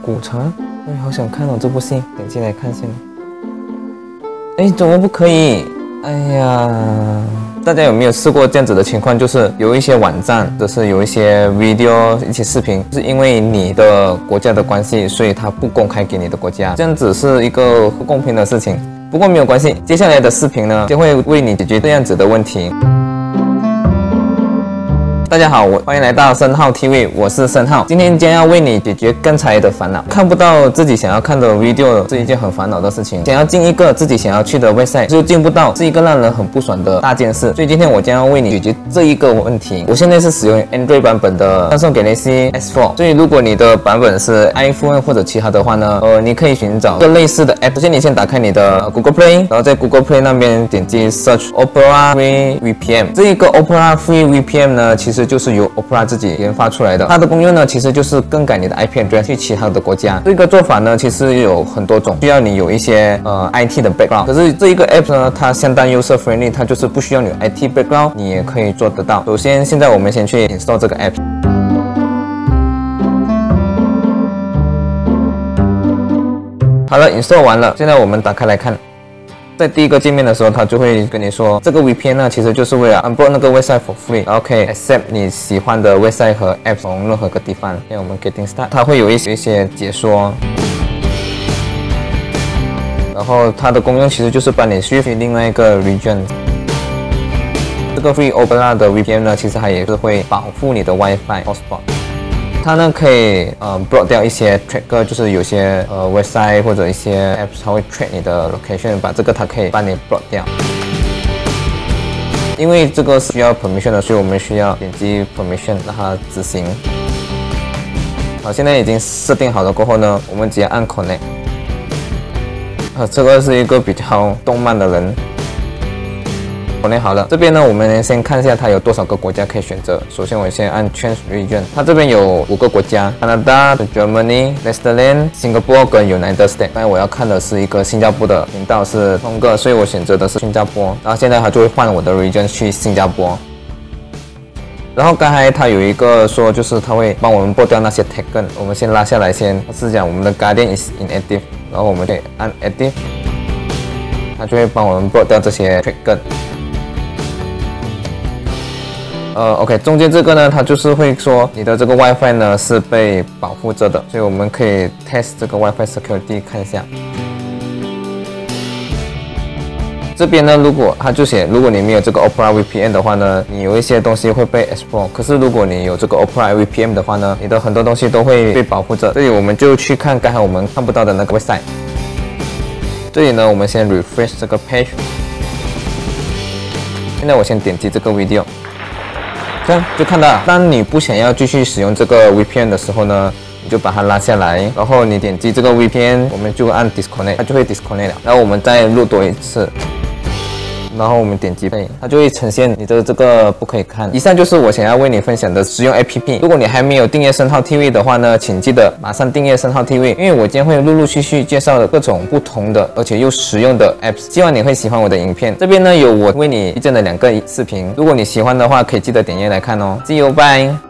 古城，哎，好想看哦这部戏，点进来看先。哎，怎么不可以？哎呀，大家有没有试过这样子的情况？就是有一些网站，或者是有一些 video 一些视频，是因为你的国家的关系，所以它不公开给你的国家，这样子是一个不公平的事情。不过没有关系，接下来的视频呢，将会为你解决这样子的问题。大家好，欢迎来到申浩 TV， 我是申浩，今天将要为你解决刚才的烦恼，看不到自己想要看的 video 是一件很烦恼的事情，想要进一个自己想要去的 website 就进不到，是一个让人很不爽的大件事，所以今天我将要为你解决这一个问题。我现在是使用 Android 版本的 Samsung Galaxy S4， 所以如果你的版本是 iPhone 或者其他的话呢，你可以寻找一个类似的 app。首先你先打开你的 Google Play， 然后在 Google Play 那边点击 Search Opera Free VPN。这一个 Opera Free VPN 呢，其实就是由 Opera 自己研发出来的，它的功用呢，其实就是更改你的 IP address 去其他的国家。这个做法呢，其实有很多种，需要你有一些IT 的 background。可是这一个 app 呢，它相当 user friendly， 它就是不需要你 IT background， 你也可以做得到。首先，现在我们先去 install 这个 app。好了 ，install 完了，现在我们打开来看。在第一个界面的时候，它就会跟你说，这个 VPN 呢，其实就是为了 unblock 那个 website for free， 然后可以 accept 你喜欢的 website 和 app 从任何个地方。现在我们 getting start， 它会有一些解说，然后它的功用其实就是帮你 shift 另外一个 region。这个 Free Opera 的 VPN 呢，其实它也是会保护你的 WiFi hotspot。它呢可以block 掉一些 tracker， 就是有些website 或者一些 apps 它会 track 你的 location， 把这个它可以帮你 block 掉。因为这个是需要 permission 的，所以我们需要点击 permission 让它执行。好，现在已经设定好了过后呢，我们直接按 connect。这个是一个比较动漫的人。connect 好了，这边呢，我们先看一下它有多少个国家可以选择。首先，我先按 Change Region， 它这边有5个国家 ：Canada、Germany、Netherlands、Singapore 跟 United States。但我要看的是一个新加坡的频道是通个，所以我选择的是新加坡。然后现在它就会换我的 region 去新加坡。然后刚才它有一个说，就是它会帮我们剥掉那些 tag， 我们先拉下来先。它是讲我们的 Guardian is inactive， 然后我们可以按 Active， 它就会帮我们剥掉这些 tag。OK， 中间这个呢，它就是会说你的这个 WiFi 呢是被保护着的，所以我们可以 test 这个 WiFi security 看一下。这边呢，如果它就写，如果你没有这个 Opera VPN 的话呢，你有一些东西会被 export。可是如果你有这个 Opera VPN 的话呢，你的很多东西都会被保护着。这里我们就去看刚才我们看不到的那个 website。这里呢，我们先 refresh 这个 page。现在我先点击这个 video。这样就看到，当你不想要继续使用这个 VPN 的时候呢，你就把它拉下来，然后你点击这个 VPN， 我们就按 disconnect， 它就会 disconnect 了。然后我们再录多一次，然后我们点击 play， 它就会呈现你的这个不可以看。以上就是我想要为你分享的使用 APP。如果你还没有订阅申浩 TV 的话呢，请记得马上订阅申浩 TV， 因为我将会陆陆续续介绍各种不同的而且又实用的 apps， 希望你会喜欢我的影片。这边呢有我为你推荐的2个视频，如果你喜欢的话，可以记得点阅来看哦。See you， bye。